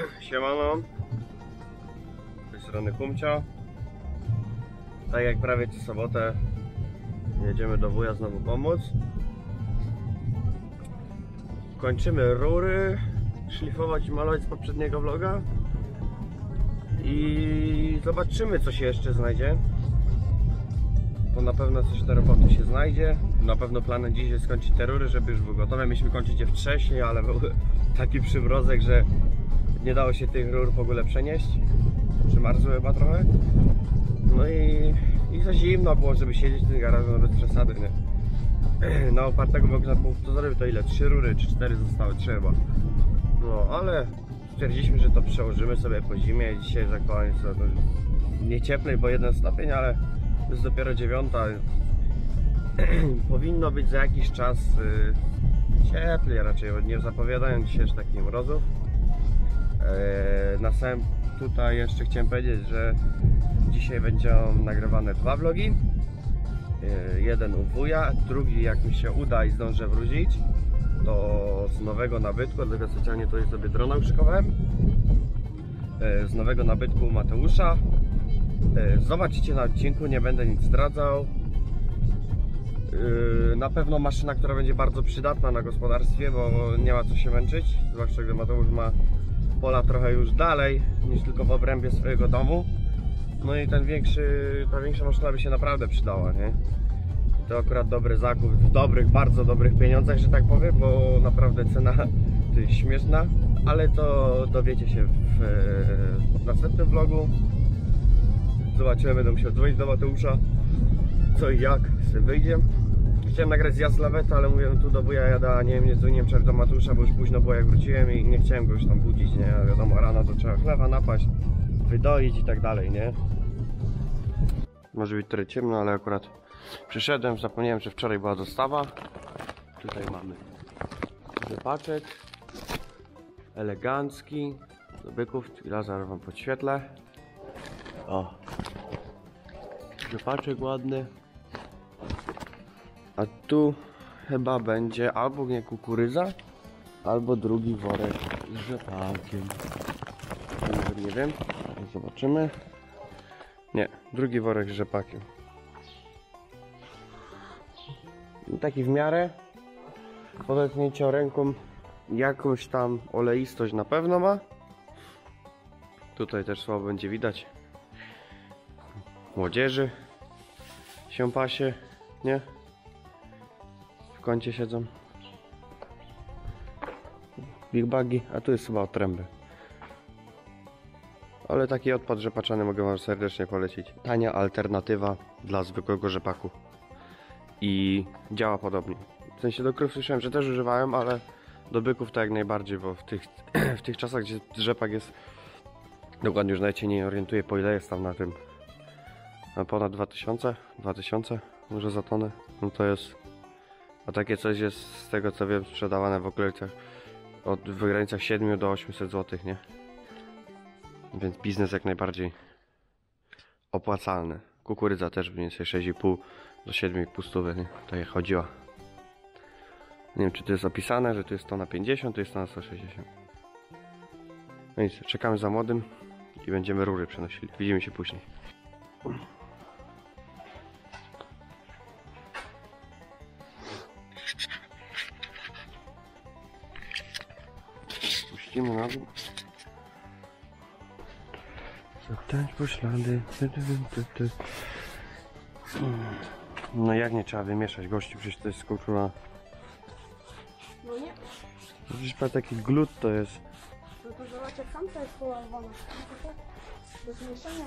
Siemano, z tej strony Kumcio. Tak jak prawie co sobotę jedziemy do wuja znowu pomóc. Kończymy rury, szlifować i malować z poprzedniego vloga. I zobaczymy, co się jeszcze znajdzie. Bo na pewno coś do roboty się znajdzie. Na pewno planem dziś jest skończyć te rury, żeby już były gotowe. Mieliśmy kończyć je wcześniej, ale był taki przymrozek, że nie dało się tych rur w ogóle przenieść. Przymarzły chyba trochę. No i za zimno było, żeby siedzieć w tym garażu, no bez przesady, nie? Na opartego wokół to zrobił to ile? 3 rury czy 4 zostały? 3 chyba. No ale stwierdziliśmy, że to przełożymy sobie po zimie. Dzisiaj jest aktualnie nie cieplej, bo 1 stopień, ale jest dopiero 9. Powinno być za jakiś czas cieplej raczej, nie zapowiadają dzisiaj już takich mrozów. Na samym tutaj jeszcze chciałem powiedzieć, że dzisiaj będą nagrywane 2 vlogi. Jeden u wuja, drugi jak mi się uda i zdążę wrócić, to z nowego nabytku, dlatego specjalnie tutaj sobie drona uszykowałem. Z nowego nabytku u Mateusza. Zobaczycie na odcinku, nie będę nic zdradzał. Na pewno maszyna, która będzie bardzo przydatna na gospodarstwie, bo nie ma co się męczyć, zwłaszcza gdy Mateusz ma pola trochę już dalej niż tylko w obrębie swojego domu. No i ta większa maszyna by się naprawdę przydała, nie? To akurat dobry zakup w bardzo dobrych pieniądzach, że tak powiem, bo naprawdę cena to jest śmieszna, ale to dowiecie się w następnym vlogu. Zobaczymy, będę musiał dzwonić do Mateusza, co i jak z tym wyjdzie. Chciałem nagrać zjazd z lawety, ale mówię, no tu do wuja jadę, a nie dzwoniłem wczoraj do Mateusza, bo już późno było jak wróciłem i nie chciałem go już tam budzić, nie? A wiadomo, rano to trzeba chleba napaść, wydoić i tak dalej, nie? Może być trochę ciemno, ale akurat przyszedłem, zapomniałem, że wczoraj była dostawa. Tutaj mamy rzepaczek elegancki do byków, chwila, zaraz wam podświetlę. O, rzepaczek ładny. A tu chyba będzie albo nie kukurydza, albo drugi worek z rzepakiem. Nie wiem, zobaczymy. Nie, drugi worek z rzepakiem. Taki w miarę. Po dotknięciu ręką jakąś tam oleistość na pewno ma. Tutaj też słabo będzie widać. Młodzieży się pasie, nie? W kącie siedzą. Big bagi, a tu jest chyba otręby. Ale taki odpad rzepaczany mogę wam serdecznie polecić. Tania alternatywa dla zwykłego rzepaku. I działa podobnie. W sensie do krów słyszałem, że też używałem, ale do byków to jak najbardziej, bo w tych czasach, gdzie rzepak jest, dokładnie już nawet się nie orientuję, po ile jest tam na tym. Na ponad 2000 może za tonę. No to jest. A takie coś jest, z tego co wiem, sprzedawane w okolicach w granicach 7 do 800 zł, nie? Więc biznes jak najbardziej opłacalny. Kukurydza też mniej więcej 6,5 do 7,5 stówy, nie? To je chodziła. Nie wiem, czy to jest opisane, że tu jest to na 50, tu jest to na 160. No nic, czekamy za młodym i będziemy rury przenosili. Widzimy się później. Puścimy na dół. Zaptać po ślady. No jak nie trzeba wymieszać, gościu, przecież to jest skurczona. No nie. Przecież taki glut to jest. No to zobacz, jak tam to jest położone. Do zmieszania.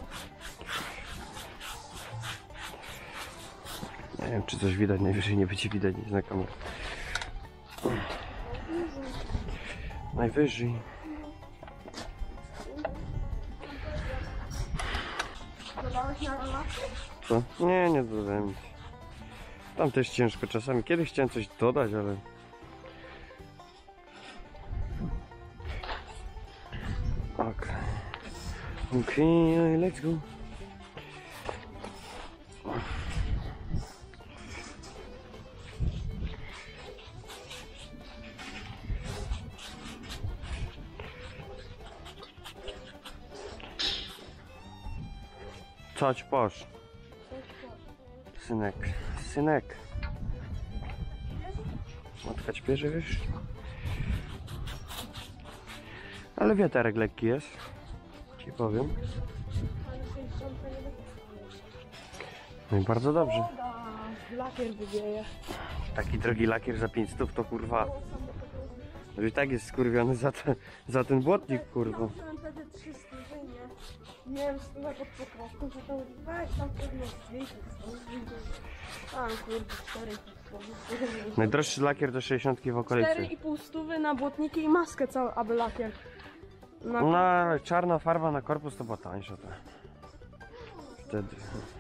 Nie wiem, czy coś widać, najwyżej nie będzie widać nic na kamerze. Najwyżej. Dodałeś na rolach? Co? Nie dodałem nic. Tam też ciężko czasami. Kiedyś chciałem coś dodać, ale... Okej, let's go. Coś posz. Coś posz. Synek, synek. Matka śpieszy, wiesz? Ale wiaterek lekki jest. Ci powiem. Ale 60 nie będzie. No i bardzo dobrze. Woda, lakier wywieje. Taki drogi lakier za 500 to kurwa. No i tak jest skurwiony za ten błotnik, kurwa. Ja musiałem wtedy 300, że nie. Miałem stówę pod pokrawką, że tam weź tam pewno zdjęcie. Tam kurde, 4,5 Najdroższy lakier do 60 w okolicy. 4,5 stówy na błotniki i maskę całą, aby lakier. No ale czarna farba na korpus to była tańsza. To. Wtedy.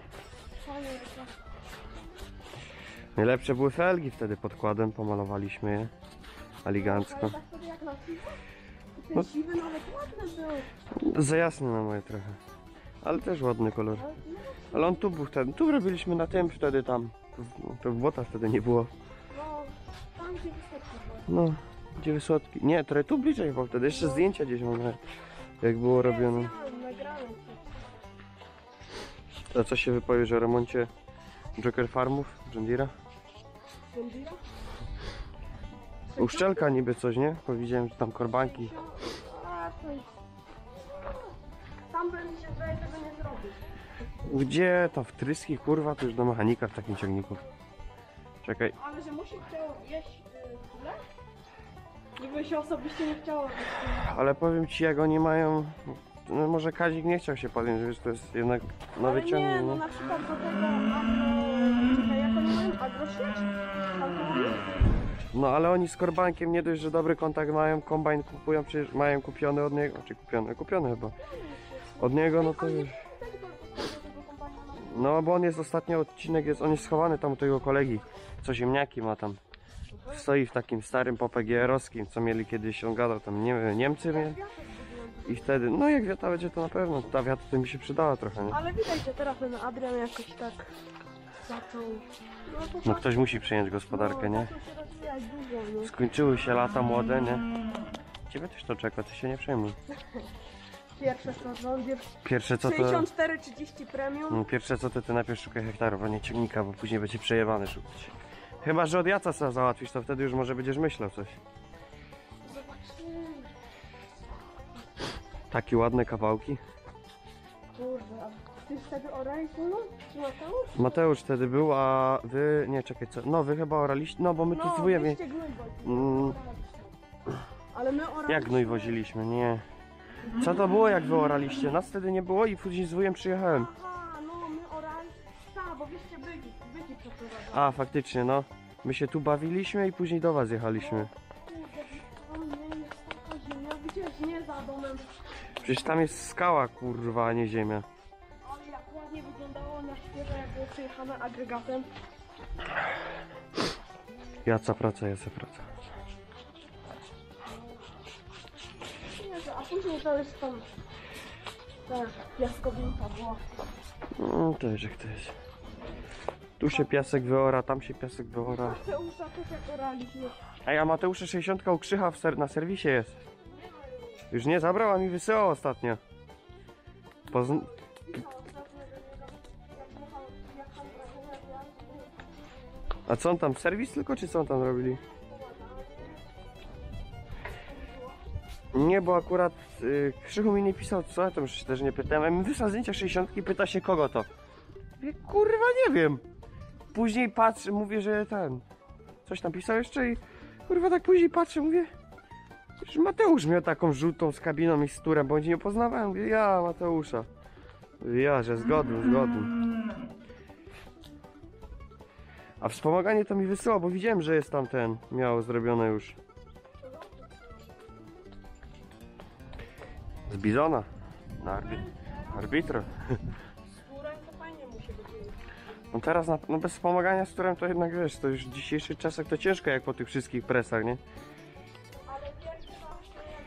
Najlepsze były felgi wtedy podkładem, pomalowaliśmy je elegancko. Tak wtedy jak na siwo? Ten No. siwy nawet ładny był. Za jasny na moje trochę. Ale też ładny kolor. Ale on tu był wtedy. Tu robiliśmy na tym wtedy tam. To w błota wtedy nie było. No, tam gdzie wystarczy było. No, gdzie Wysocki. Nie, trochę tu bliżej, bo wtedy jeszcze zdjęcia gdzieś mam. Jak było robione. Nagrałem. A co się wypowiesz o remoncie Joker Farmów, John Deere'a? Będziera? Uszczelka niby coś, nie? Powiedziałem, że tam korbanki. A, to jest... Tam by mi się zdaje tego nie zrobił. Gdzie to wtryski, kurwa, to już do mechanika w takim ciągniku. Czekaj. Ale że musi chciał jeść tyle? Żeby się osobiście nie chciało. Ale powiem ci, jak oni mają... No może Kazik nie chciał się podjąć, że wiesz, to jest jednak nowy Ale ciągnik, nie, no nie? na przykład do tego Czekaj, jak oni mają agrosieć? No ale oni z korbankiem nie dość, że dobry kontakt mają, kombajn kupują, przecież mają kupiony od niego, czy kupiony chyba. Od niego, no to już... No bo on jest, ostatni odcinek jest, on jest schowany tam u tego kolegi, co ziemniaki ma tam. Stoi w takim starym PPGR-owskim, co mieli kiedyś, on gadał tam, Niemcy mieli. I wtedy, no jak wiata będzie to na pewno, ta wiata to mi się przydała trochę, nie? Ale widać, że teraz ten Adrian jakoś tak zaczął... No ktoś musi przejąć gospodarkę, nie? Zaczął się rozwijać dużo, nie? Skończyły się lata młode, nie? Ciebie też to czeka, ty się nie przejmuj. Pierwsze co rządzie Pierwsze co to... 64,30 premium. No, pierwsze co to ty najpierw szukaj hektarów, a nie ciągnika, bo później będzie przejebany szukać. Chyba, że od Jaca sobie załatwisz, to wtedy już może będziesz myślał coś. Zobaczymy. Takie ładne kawałki. Kurde, a ty wtedy orałeś no? Czy Mateusz? Mateusz wtedy był, a wy... Nie, czekaj, co? No, wy chyba oraliście, no bo my tu z wujem... wyście gnój wozili. Mm. Ale my oraliśmy. Jak gnój woziliśmy? Nie. Co to było, jak wy oraliście? Nas wtedy nie było i później z wujem przyjechałem. Aha, no my oraliśmy. Tak, bo wyście byki przeprowadzali. A, faktycznie, no. My się tu bawiliśmy i później do was jechaliśmy. Kurde, to nie jest taka ziemia. Widziałeś, nie za domem. Przecież tam jest skała, kurwa, a nie ziemia. Ale jak ładnie wyglądało na świeżo, jak było przejechane agregatem. Jaca praca, jaca praca. Jezu, a później to już tam ta piaskowinka była. No, to jest jak to jest. Tu się piasek wyora, tam się piasek wyora. Mateusza też jak oraliśmy. Ej, a Mateusza 60 u Krzycha na serwisie jest. Już nie zabrał, a mi wysyłał ostatnio. A co on tam, serwis tylko, czy co on tam robili? Nie, bo akurat Krzychu mi nie pisał, co ja tam już też nie pytałem. Ja mi wysłał zdjęcia 60 i pyta się, kogo to. Mówię, kurwa, nie wiem. Później patrzę, mówię, że ten... Coś tam pisał jeszcze i... Kurwa, tak później patrzę, mówię... Że Mateusz miał taką żółtą z kabiną i z turem, bo nie poznawałem. Mówię, ja, Mateusza. Mówię, ja, że zgodny. A wspomaganie to mi wysyłał, bo widziałem, że jest tam ten... Miał zrobione już. Z bizona. Na arbitro. Z turem to fajnie musi być. No teraz no bez wspomagania z turem to jednak wiesz, to już w dzisiejszych czasach to ciężko jak po tych wszystkich presach, nie? Ale pierwszy raz,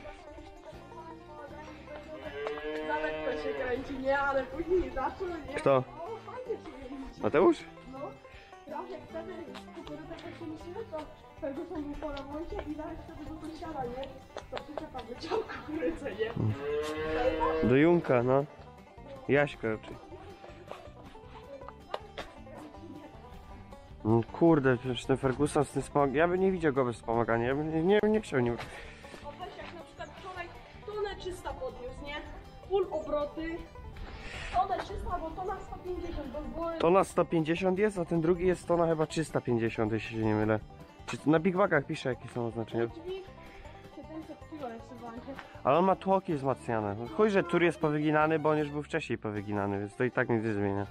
jak za lekko się kręci, nie? Ale później zaczął, nie? Kto? O, fajnie się jeździ. Mateusz? No, raz jak wtedy kukurydzę poszliśmy, to Ferguson był po remoncie i zaraz wtedy do sąsiada, nie? To przyczepa wyciął kukurydzę, nie? Do Junka, no. Jaśka raczej. No kurde, przecież ten Ferguson z tym wspomagania, ja bym nie widział go bez wspomagania, ja bym nie chciał nim. O weź jak na przykład wczoraj tonę 300 podniósł, nie? Full obroty. Tonę 300, bo tona 150, bo było... To na 150 jest, a ten drugi jest to na chyba 350, jeśli się nie mylę. Czy na Big Bagach pisze jakie są oznaczenia. Dźwig 700 kg jest w bandzie. Ale on ma tłoki wzmacniane. No chuj, że tur jest powyginany, bo on już był wcześniej powyginany, więc to i tak nic nie zmienia.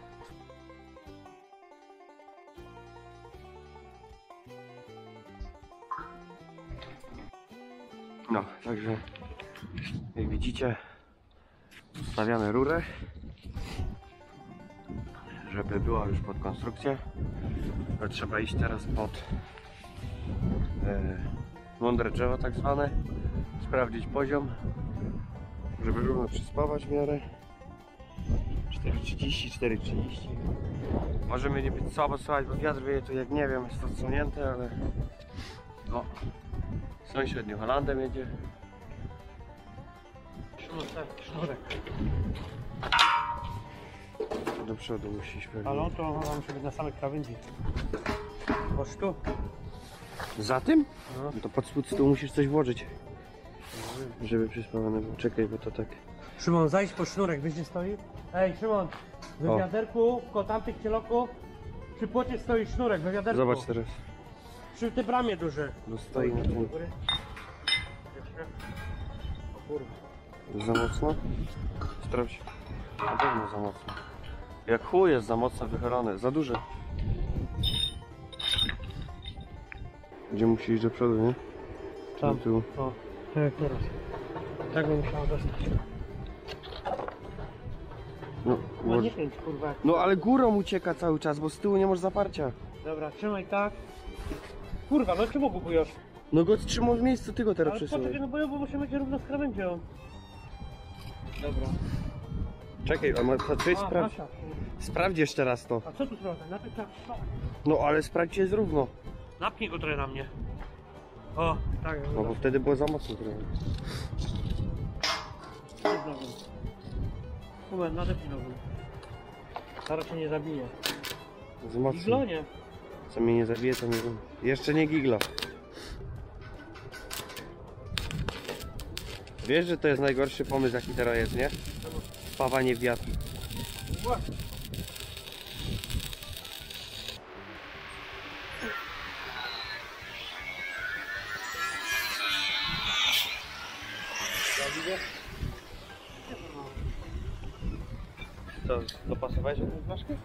No, także jak widzicie, stawiamy rurę, żeby była już pod konstrukcję. To trzeba iść teraz pod mądre drzewo tak zwane, sprawdzić poziom, żeby równo przyspawać w miarę. 4,30, 4,30. Może mnie nie być słabo słychać, bo wiatr wieje tu jak nie wiem, jest to odsunięte, ale no, sąsiad New Hollandem jedzie. Sznurek. Do przodu musisz pewnie. Ale on to musi być na samej krawędzi. Chodź tu. Za tym? No. No to pod spód tu musisz coś włożyć, żeby przyspawane było. Czekaj, bo to tak... Szymon, zajdź po sznurek, wiesz gdzie stoi? Ej, Szymon, we O. wiaderku, koło tamtych cieloków, przy płocie stoi sznurek, we wiaderku. Zobacz teraz, Przy tej bramie duży. bo stoi na tym. Góry. Jeszcze. O kurwa. Za mocno? Sprawdź. Na pewno za mocno. Jak chuj jest za mocno wychylone, za duże. Gdzie musi iść do przodu, nie? Tam. Do tyłu. O, tak jak teraz. Tak bym musiała dostać. No, No nie kręć, kurwa. no ale górą ucieka cały czas, bo z tyłu nie masz zaparcia. Dobra, trzymaj tak. Kurwa, no czemu bugujesz? No go trzymał w miejscu, ty go teraz Ale przesuń. poczekaj, no bo musimy być równo z krawędzią. Dobra. Czekaj, a ty sprawdź. Masza. Sprawdź jeszcze raz to. A co tu sprawdzać? Najpierw tak. No ale sprawdź, czy jest równo. Napnij go trochę na mnie. O, tak. No bo wtedy było za mocno trochę. Kuben, nadepnij nogą. Zaraz cię nie zabije. Za mocno. Giglonie. Co mnie nie zabije, to nie wiem. Jeszcze nie gigla. Wiesz, że to jest najgorszy pomysł, jaki teraz jest, nie? Spawanie w wiatr. Właśnie. To dopasowałeś jakąś flaszkę?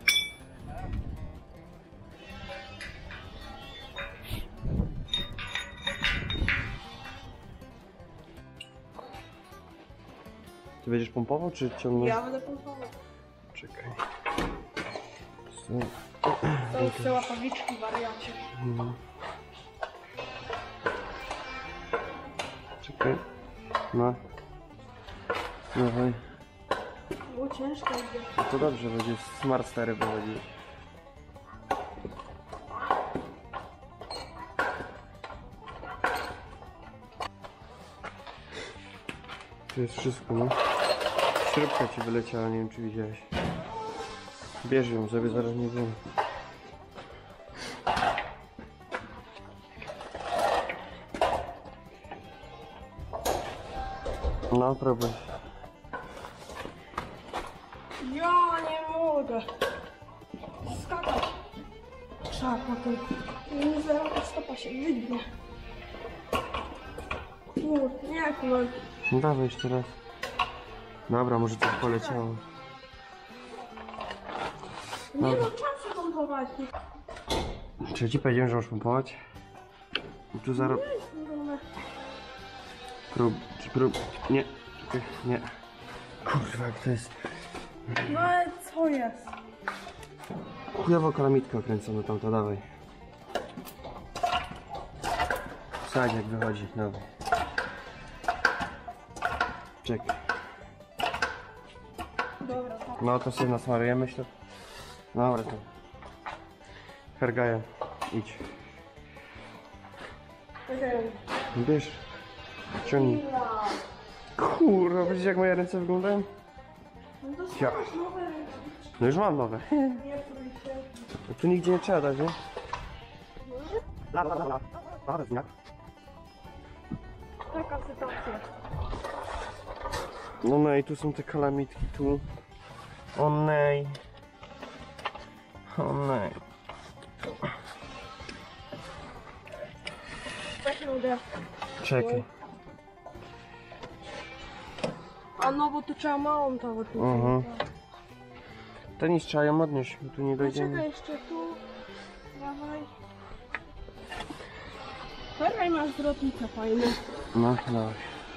Ty będziesz pompował, czy ciągnąć? Ja będę pompował. Czekaj. To już te łapawiczki, wariacie. No. Czekaj. No. Dawaj. Było ciężko idzie. No to dobrze, będzie smart stary prowadzić. Tu jest wszystko, no. Śrubka ci wyleciała, nie wiem czy widziałeś. Bierz ją, żeby zaraz nie było. No, próbuj. Ja nie mogę. Skakać. Trzeba potem. Nie zaraz stopa się wygnie. Kurde, nie kumam. No dawaj jeszcze raz. Dobra, może coś poleciało. Nie mam czasu pompować. Czy ja ci powiedziałem, że masz pompować? Tu zaraz... Nie, czekaj, nie. Kurwa, jak to jest... No ale co jest? Chujowo kolamitka kręcona tamto, dawaj. Wsadź jak wychodzi, dawaj. Czekaj. Dobra, tak. No to sobie nasmarujemy, myślę. Dobra, to. Hergaja, idź. Okej. Bierz. Ciągnij. Kurwa, widzisz jak moje ręce wyglądają? No dostałaś nowe ręce. No już mam nowe. Nie trój się. No tu nigdzie nie trzeba dać, nie? Może? Taka sytuacja. No i tu są te kalamitki, tu. Onej. Onej. Tak nie uda. Czekaj. A no bo tu trzeba małą tą tutaj. Mhm. Ten nic trzeba ją odnieść, bo tu nie dojdziemy. Czekaj jeszcze tu. Dawaj. Czekaj, masz zwrotnicę fajną. No, dawaj.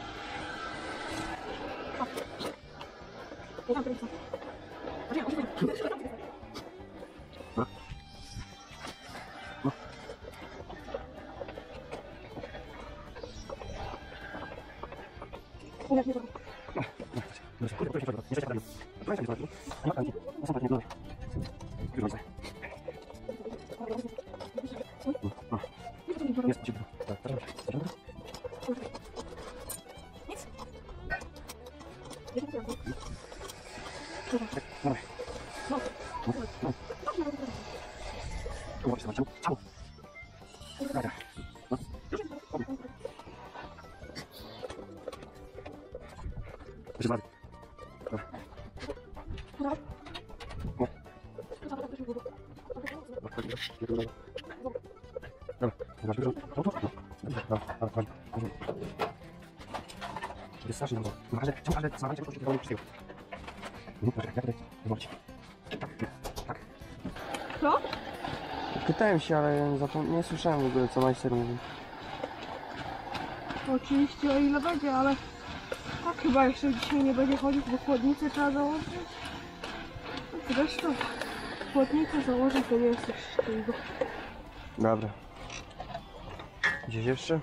Co? Pytałem się, ale nie słyszałem w ogóle, co majster mówi. Oczywiście o ile będzie, ale tak chyba jeszcze dzisiaj nie będzie chodzić, bo chłodnicę trzeba założyć. Zresztą chłodnicę założyć to nie jest coś szybkiego. Dobra. Gdzieś jeszcze?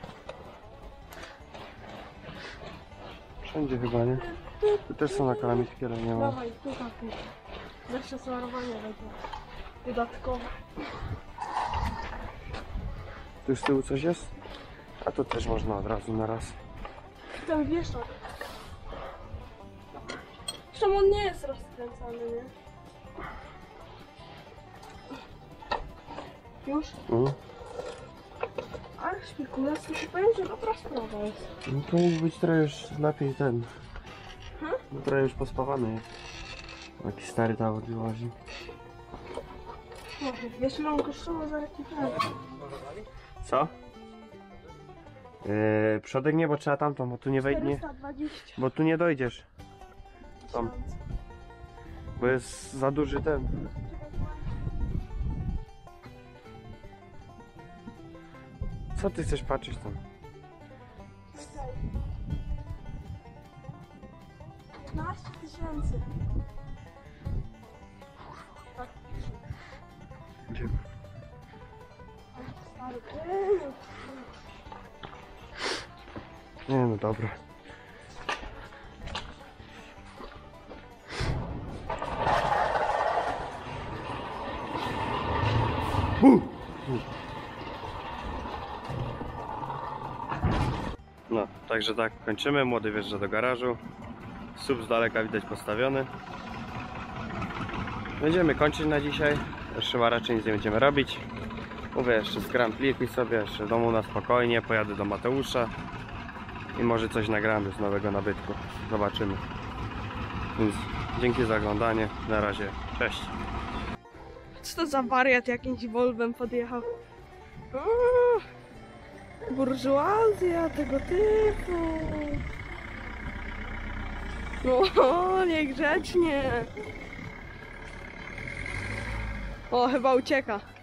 Wszędzie chyba, nie? Tu też są na kalamitki, ale nie ma. Dawaj, tu tak. Jeszcze smarowanie będzie dodatkowe. Tu z tyłu coś jest? A to też można od razu na raz. Ten wieszak. Zresztą on nie jest rozkręcany, nie? Już? Ale szpikulec, to się powiem, że dobra sprawa jest. No to mógł być trochę już lepiej ten. No trochę już pospawany jest. Jakiś stary tawor wyłazi. Jeśli mam kosztowo za jaki ten. Co? Przodek nie, bo trzeba tamtą, bo tu nie wejdzie. 420. Bo tu nie dojdziesz. Tam. Bo jest za duży ten. Co ty chcesz patrzeć tam? 15 000. Tak. Gdzie? Stary. Nie no dobra. No, także tak, kończymy. Młody wjeżdża do garażu. Sub z daleka widać postawiony. Będziemy kończyć na dzisiaj. Już chyba raczej nic nie będziemy robić. Mówię, jeszcze zgram pliki sobie, jeszcze w domu na spokojnie. Pojadę do Mateusza i może coś nagramy z nowego nabytku. Zobaczymy. Więc dzięki za oglądanie. Na razie. Cześć. Co to za wariat jakimś Volvem podjechał? Burżuazja tego typu. No, niegrzecznie. O, chyba ucieka.